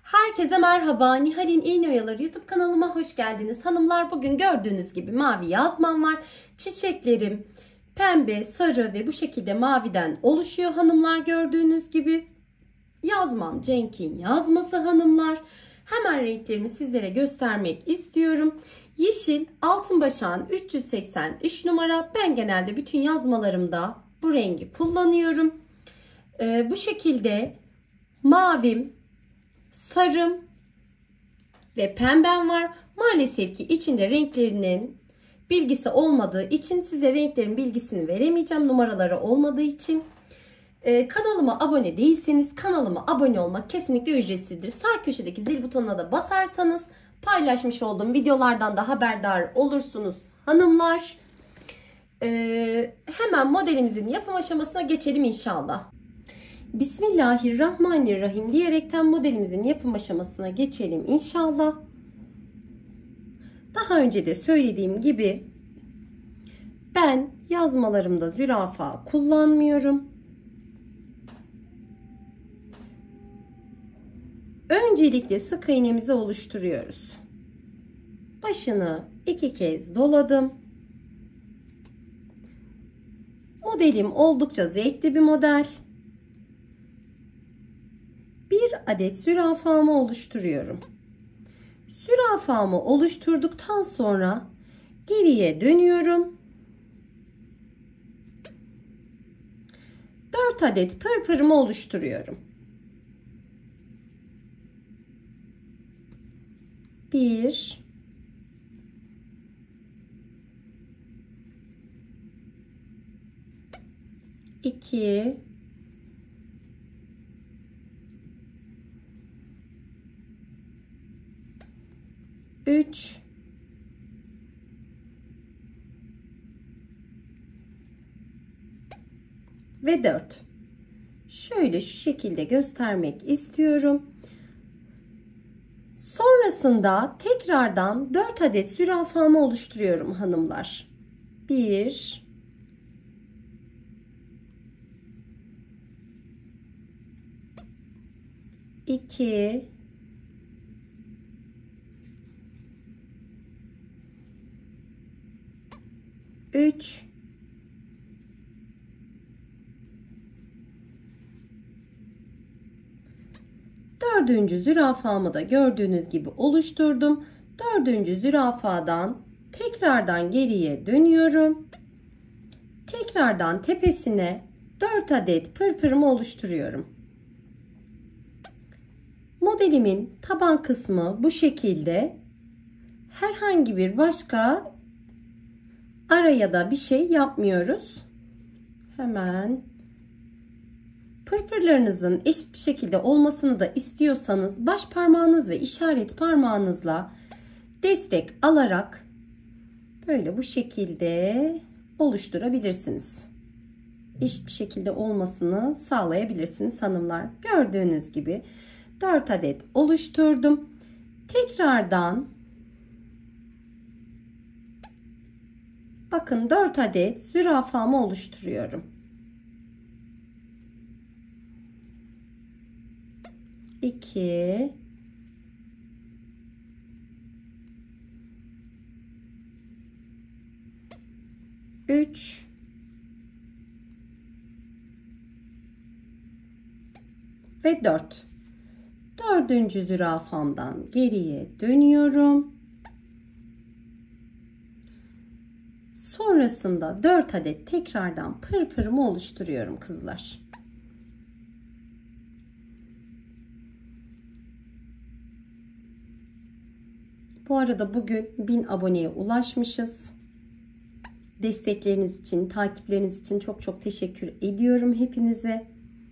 Herkese merhaba. Nihal'in İğne Oyaları YouTube kanalıma hoş geldiniz. Hanımlar, bugün gördüğünüz gibi mavi yazmam var. Çiçeklerim pembe, sarı ve bu şekilde maviden oluşuyor hanımlar, gördüğünüz gibi. Yazmam Cenk'in yazması hanımlar. Hemen renklerimi sizlere göstermek istiyorum. Yeşil altın başağın 383 numara. Ben genelde bütün yazmalarımda bu rengi kullanıyorum. Bu şekilde mavim, sarım ve pembem var. Maalesef ki içinde renklerinin bilgisi olmadığı için size renklerin bilgisini veremeyeceğim. Numaraları olmadığı için. Kanalıma abone değilseniz kanalıma abone olmak kesinlikle ücretsizdir. Sağ köşedeki zil butonuna da basarsanız paylaşmış olduğum videolardan da haberdar olursunuz hanımlar. Hemen modelimizin yapım aşamasına geçelim inşallah. Bismillahirrahmanirrahim diyerekten modelimizin yapım aşamasına geçelim inşallah. Daha önce de söylediğim gibi ben yazmalarımda zürafa kullanmıyorum. Öncelikle sık iğnemizi oluşturuyoruz. Başını 2 kez doladım. Modelim oldukça zevkli bir model. Bir adet zürafamı oluşturuyorum. Zürafamı oluşturduktan sonra geriye dönüyorum. 4 adet pırpırımı oluşturuyorum. 1 2 3 ve 4. Şöyle şu şekilde göstermek istiyorum. Sonrasında tekrardan 4 adet zürafamı oluşturuyorum hanımlar. 1 2 3 dördüncü zürafamı da gördüğünüz gibi oluşturdum. Dördüncü zürafadan tekrardan geriye dönüyorum. Tekrardan tepesine 4 adet pırpırımı oluşturuyorum. Modelimin taban kısmı bu şekilde. Herhangi bir başka araya da bir şey yapmıyoruz. Hemen pırpırlarınızın eşit bir şekilde olmasını da istiyorsanız baş parmağınız ve işaret parmağınızla destek alarak böyle bu şekilde oluşturabilirsiniz. Eşit bir şekilde olmasını sağlayabilirsiniz hanımlar. Gördüğünüz gibi 4 adet oluşturdum. Tekrardan bakın 4 adet zürafamı oluşturuyorum. 2 3 ve 4. Dördüncü zürafamdan geriye dönüyorum. Sonrasında 4 adet tekrardan pırpırımı oluşturuyorum kızlar. Bu arada bugün 1000 aboneye ulaşmışız. Destekleriniz için, takipleriniz için çok çok teşekkür ediyorum hepinize.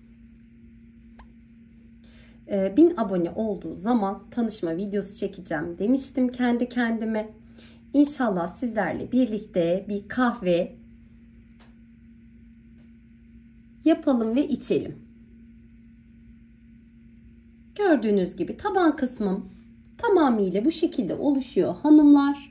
1000 abone olduğu zaman tanışma videosu çekeceğim demiştim kendi kendime. İnşallah sizlerle birlikte bir kahve yapalım ve içelim. Gördüğünüz gibi taban kısmım tamamıyla bu şekilde oluşuyor hanımlar.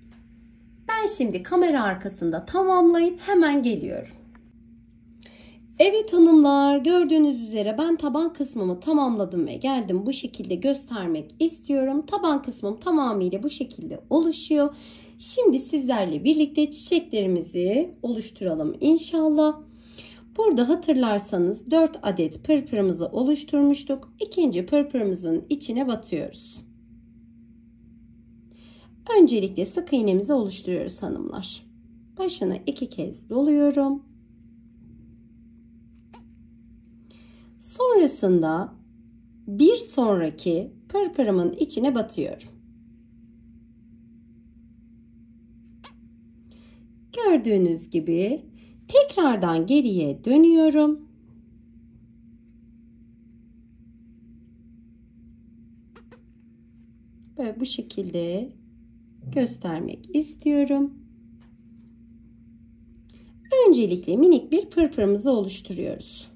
Ben şimdi kamera arkasında tamamlayıp hemen geliyorum. Evet hanımlar, gördüğünüz üzere ben taban kısmımı tamamladım ve geldim bu şekilde göstermek istiyorum. Taban kısmım tamamıyla bu şekilde oluşuyor. Şimdi sizlerle birlikte çiçeklerimizi oluşturalım inşallah. Burada hatırlarsanız 4 adet pırpırımızı oluşturmuştuk. İkinci pırpırımızın içine batıyoruz. Öncelikle sık iğnemizi oluşturuyoruz hanımlar. Başını 2 kez doluyorum. Sonrasında bir sonraki pırpırımın içine batıyorum. Gördüğünüz gibi tekrardan geriye dönüyorum. Böyle bu şekilde göstermek istiyorum. Öncelikle minik bir pırpırımızı oluşturuyoruz.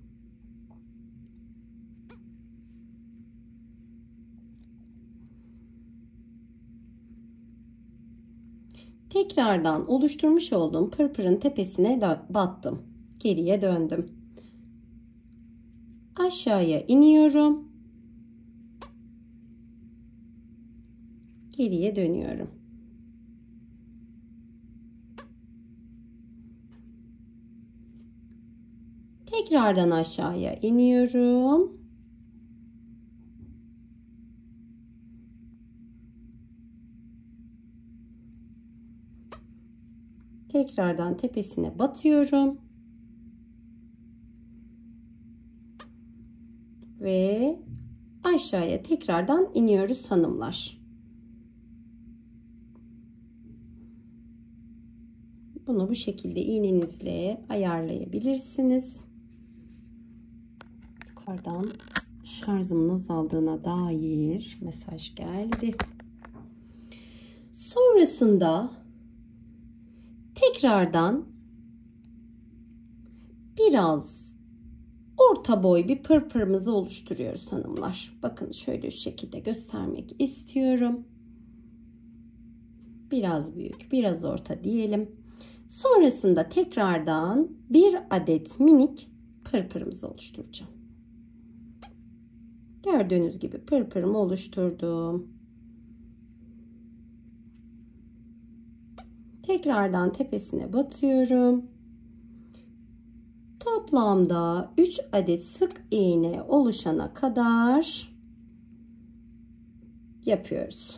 Tekrardan oluşturmuş olduğum pırpırın tepesine battım. Geriye döndüm. Aşağıya iniyorum. Geriye dönüyorum. Tekrardan aşağıya iniyorum. Tekrardan tepesine batıyorum. Ve aşağıya tekrardan iniyoruz hanımlar. Bunu bu şekilde iğnenizle ayarlayabilirsiniz. Yukarıdan şarjımın azaldığına dair mesaj geldi. Sonrasında tekrardan biraz orta boy bir pırpırımızı oluşturuyoruz hanımlar. Bakın şöyle şu şekilde göstermek istiyorum. Biraz büyük, biraz orta diyelim. Sonrasında tekrardan bir adet minik pırpırımızı oluşturacağım. Gördüğünüz gibi pırpırımı oluşturdum. Tekrardan tepesine batıyorum. Toplamda 3 adet sık iğne oluşana kadar yapıyoruz.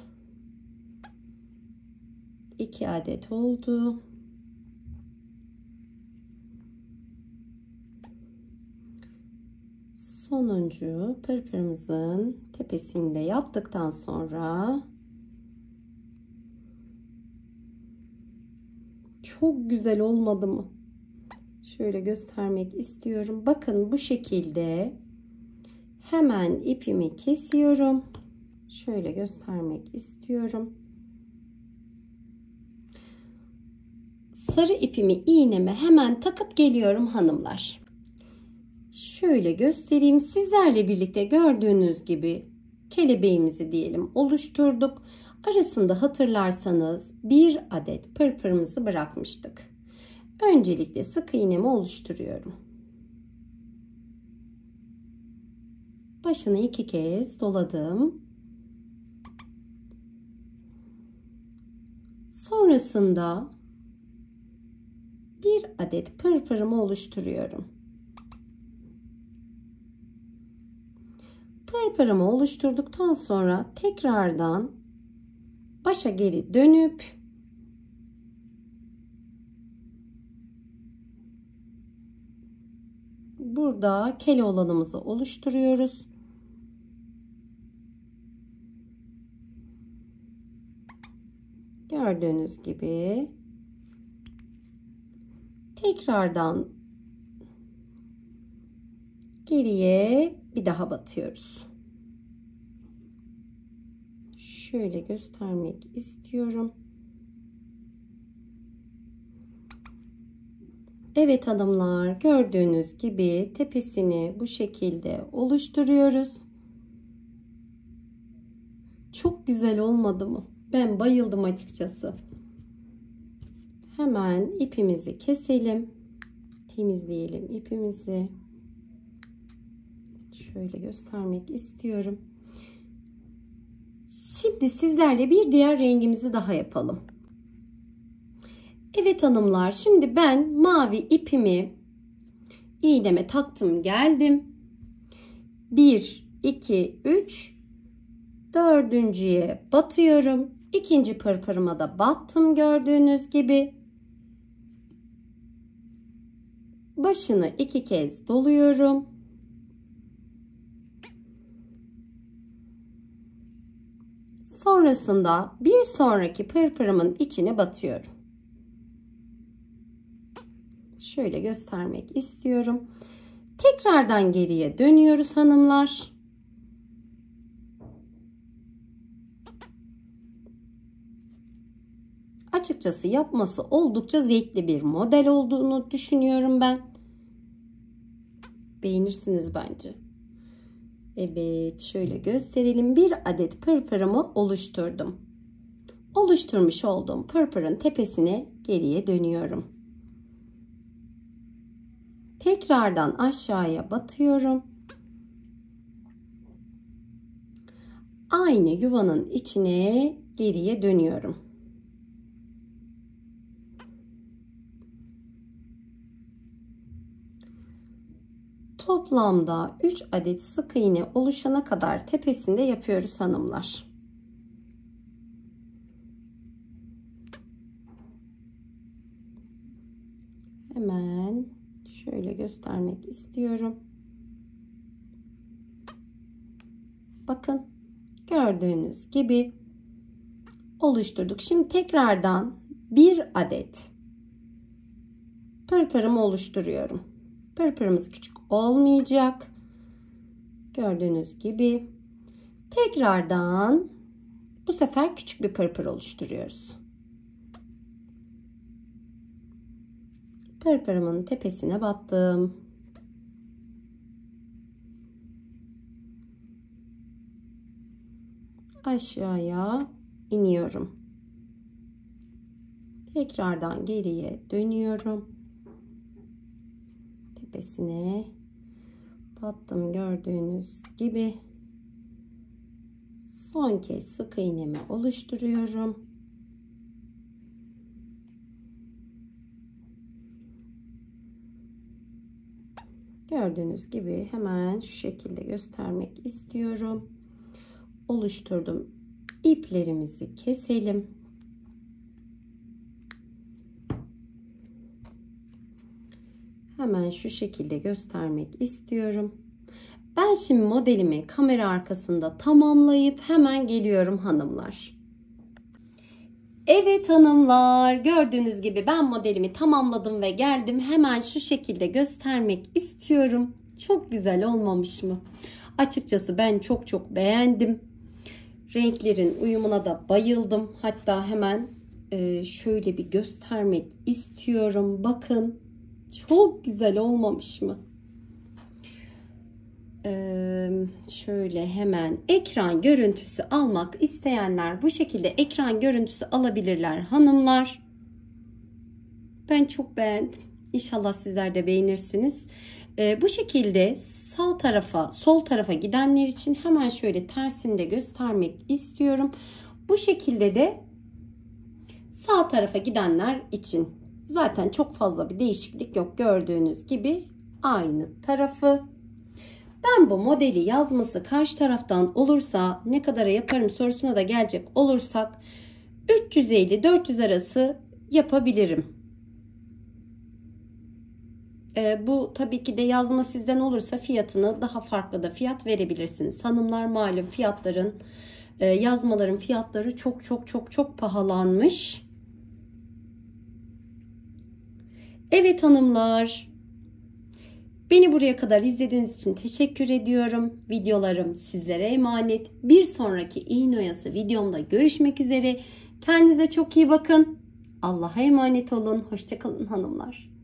2 adet oldu. Sonuncu pırpırımızın tepesini de yaptıktan sonra çok güzel olmadı mı? Şöyle göstermek istiyorum. Bakın bu şekilde hemen ipimi kesiyorum. Şöyle göstermek istiyorum. Sarı ipimi iğneme hemen takıp geliyorum hanımlar. Şöyle göstereyim. Sizlerle birlikte gördüğünüz gibi kelebeğimizi diyelim oluşturduk. Arasında hatırlarsanız bir adet pırpırımızı bırakmıştık. Öncelikle sık iğnemi oluşturuyorum. Başını 2 kez doladım. Sonrasında bir adet pırpırımı oluşturuyorum. Pırpırımı oluşturduktan sonra tekrardan başa geri dönüp burada keloğlanımızı oluşturuyoruz. Gördüğünüz gibi tekrardan geriye bir daha batıyoruz. Şöyle göstermek istiyorum. Evet hanımlar, gördüğünüz gibi tepesini bu şekilde oluşturuyoruz. Çok güzel olmadı mı? Ben bayıldım açıkçası. Hemen ipimizi keselim. temizleyelim ipimizi. Şöyle göstermek istiyorum. Şimdi sizlerle bir diğer rengimizi daha yapalım. Evet hanımlar, şimdi ben mavi ipimi iğneme taktım, geldim. 1, 2, 3, dördüncüye batıyorum. İkinci pırpırıma da battım gördüğünüz gibi. Başını 2 kez doluyorum. Sonrasında bir sonraki pırpırımın içine batıyorum. Şöyle göstermek istiyorum. Tekrardan geriye dönüyoruz hanımlar. Açıkçası yapması oldukça zevkli bir model olduğunu düşünüyorum ben. Beğenirsiniz bence. Evet, şöyle gösterelim. Bir adet pırpırımı oluşturdum. Oluşturmuş olduğum pırpırın tepesine geriye dönüyorum. Tekrardan aşağıya batıyorum. Aynı yuvanın içine geriye dönüyorum. Toplamda 3 adet sık iğne oluşana kadar tepesinde yapıyoruz hanımlar. Hemen şöyle göstermek istiyorum. Bakın, gördüğünüz gibi oluşturduk. Şimdi tekrardan bir adet pırpırımı oluşturuyorum. Pırpırımız küçük olmayacak. Gördüğünüz gibi tekrardan bu sefer küçük bir pırpır oluşturuyoruz. Pırpırımın tepesine battım. Aşağıya iniyorum. Tekrardan geriye dönüyorum. Tepesine battım gördüğünüz gibi. Son kez sık iğnemi oluşturuyorum. Gördüğünüz gibi hemen şu şekilde göstermek istiyorum. Oluşturdum. İplerimizi keselim. Hemen şu şekilde göstermek istiyorum. Ben şimdi modelimi kamera arkasında tamamlayıp hemen geliyorum hanımlar. Evet hanımlar, gördüğünüz gibi ben modelimi tamamladım ve geldim. Hemen şu şekilde göstermek istiyorum. Çok güzel olmamış mı? Açıkçası ben çok beğendim. Renklerin uyumuna da bayıldım. Hatta hemen şöyle bir göstermek istiyorum. Bakın, çok güzel olmamış mı? Şöyle hemen ekran görüntüsü almak isteyenler bu şekilde ekran görüntüsü alabilirler hanımlar. Ben çok beğendim. İnşallah sizler de beğenirsiniz. Bu şekilde sağ tarafa, sol tarafa gidenler için hemen şöyle tersini de göstermek istiyorum. Bu şekilde de sağ tarafa gidenler için zaten çok fazla bir değişiklik yok. Gördüğünüz gibi aynı tarafı. Ben bu modeli yazması karşı taraftan olursa ne kadara yaparım sorusuna da gelecek olursak 350-400 arası yapabilirim. Bu tabii ki de yazma sizden olursa fiyatını daha farklı da fiyat verebilirsiniz. Hanımlar, malum fiyatların, yazmaların fiyatları çok pahalanmış. Evet hanımlar, beni buraya kadar izlediğiniz için teşekkür ediyorum. Videolarım sizlere emanet. Bir sonraki iğne oyası videomda görüşmek üzere. Kendinize çok iyi bakın. Allah'a emanet olun. Hoşça kalın hanımlar.